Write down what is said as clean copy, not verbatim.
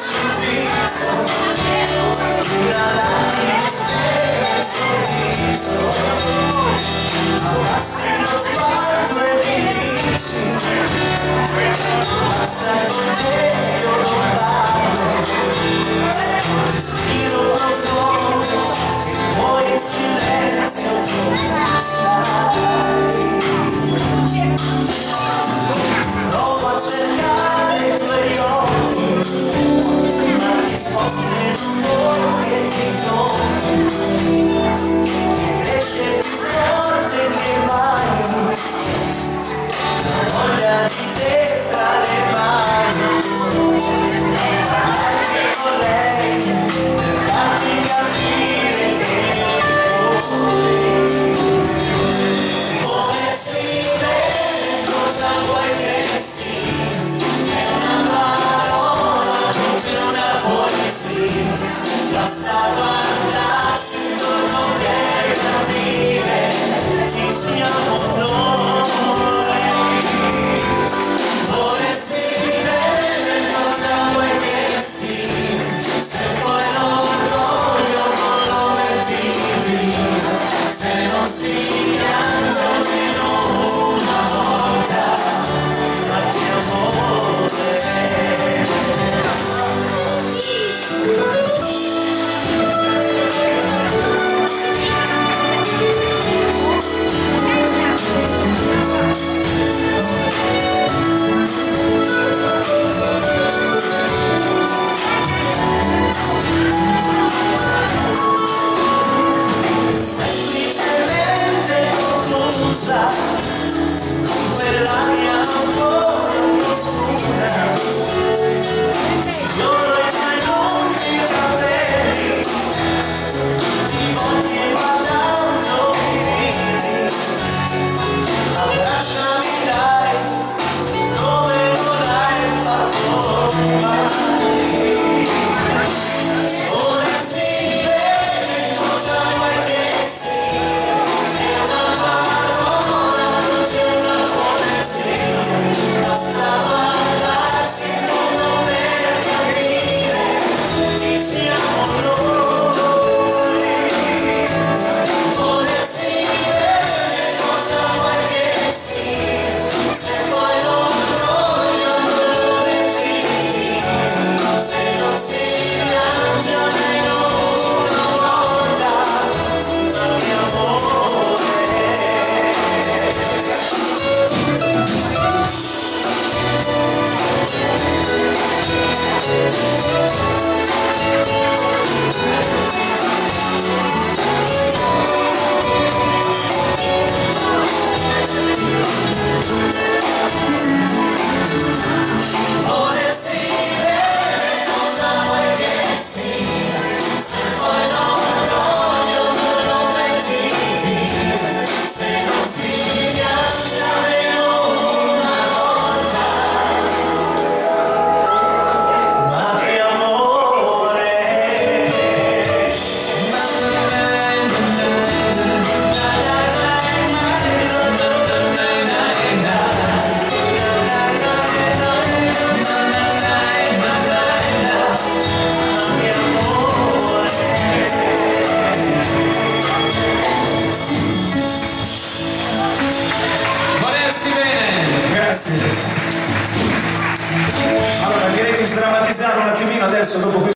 sorriso, una lacrima stella il sorriso, abbassi lo sguardo e mi dici basta con te io non parlo, respiro profondo e poi in silenzio stai. Provo a cercare i tuoi occhi, ma risposte non che ti incontri, che cresce più forte che mai, la voglia di te tra le mani, parlare con lei per farti capire che vorresti bene cosa vuoi che sia, è una parola, non c'è una poesia, basta guardarsi intorno per capire chi siamo noi. Vorresti bene cosa vuoi che sia, se poi l'orgoglio non lo metti via, se non si piange almeno una volta, ma che amore. Semplicemente confusa, con quell'aria ancora oscura, fioro i tuoi lunghi capelli, ti volti e guardando mi ridi, abbracciami dai, come non hai fatto mai. Vorresti bene cosa vuoi che sia, è una parola, non c'è una poesia, basta guardarsi intorno per capire chi siamo noi. Vorresti bene cosa vuoi che sia, se poi l'orgoglio non lo metti via, se non si piange almeno una volta, ma che amore. Vorresti bene cosa vuoi che sia, se poi l'orgoglio non lo metti via, se non si piange almeno una volta, ma che amore. Vorresti bene! Grazie. Allora direi di sdrammatizzare un attimino adesso dopo questo.